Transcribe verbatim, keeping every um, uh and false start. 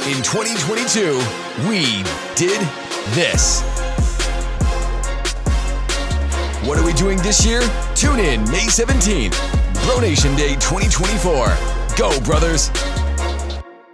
In twenty twenty-two, we did this. What are we doing this year? Tune in May seventeenth. Bro Nation Day twenty twenty-four. Go, brothers!